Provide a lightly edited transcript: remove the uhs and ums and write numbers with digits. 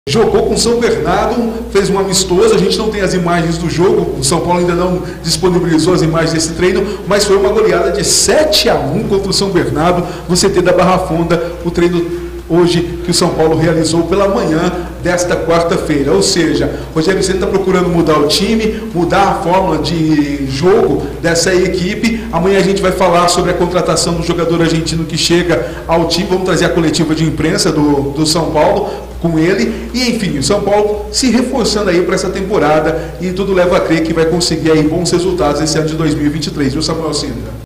Jogou com São Bernardo, fez um amistoso, a gente não tem as imagens do jogo, o São Paulo ainda não disponibilizou as imagens desse treino, mas foi uma goleada de 7-1 contra o São Bernardo, no CT da Barra Funda, o treino hoje que o São Paulo realizou pela manhã desta quarta-feira. Ou seja, o Rogério Ceni está procurando mudar o time, mudar a fórmula de jogo dessa equipe. Amanhã a gente vai falar sobre a contratação do jogador argentino que chega ao time, vamos trazer a coletiva de imprensa do São Paulo com ele, e enfim, o São Paulo se reforçando aí para essa temporada, e tudo leva a crer que vai conseguir aí bons resultados esse ano de 2023, viu, Samuel Cinda?